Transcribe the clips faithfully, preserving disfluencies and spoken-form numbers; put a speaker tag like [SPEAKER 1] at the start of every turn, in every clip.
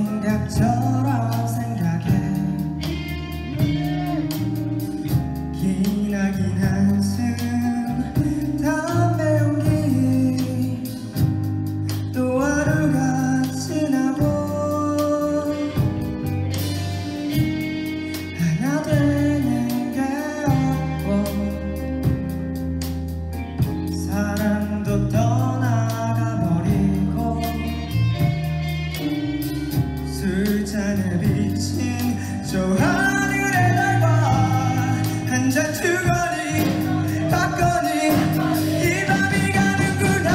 [SPEAKER 1] 생각처럼 생각해 기나긴 한숨 담배 연기 또 하루가 지나고 하나 되는 게 없고 사랑도 떠나가버리고 술잔에 비친 저 하늘의 달과 한 잔 주거니 받거니 이 밤이 가는구나.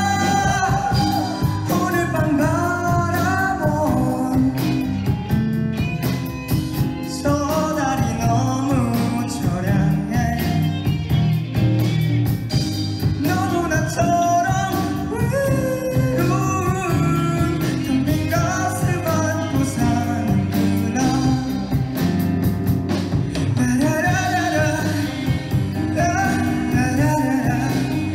[SPEAKER 1] 오늘 밤 바라본 저 달이 너무 처량해. 너도 나처럼 외로운 텅 빈 가슴 안고 사는구나. 라라라라라 라라라라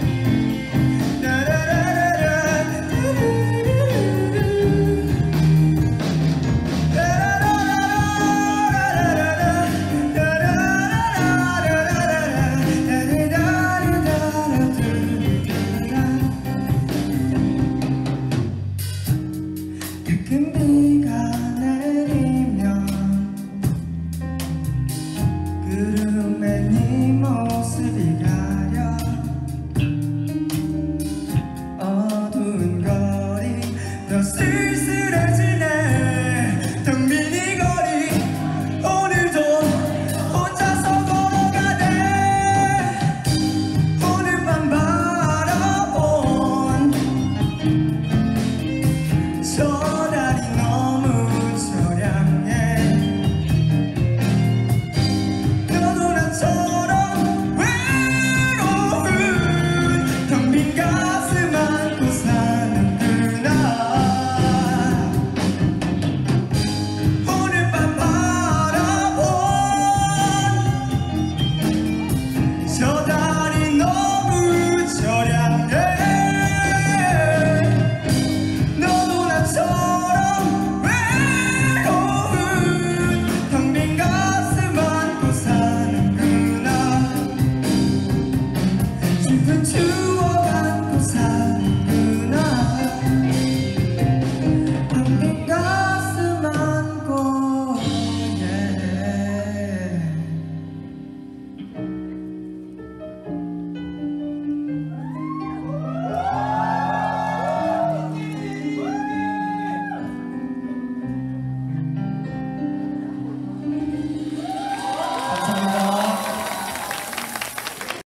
[SPEAKER 1] 가끔 비가 내리면 구름에 네 모습이 가려 어두운 거리 더 쓸쓸해지네. 텅 빈 이 거리 오늘도 혼자서 걸어가네. 오늘 밤 바라본 저 달이 너무 처량해. 너도 나처럼 외로운 텅 빈 가슴 안고 사는구나. 오늘 밤 바라본 저 달이 너무 처량해. 너도 나처럼 외로운 텅 빈 가슴 안고 사는구나. 슬픈 춤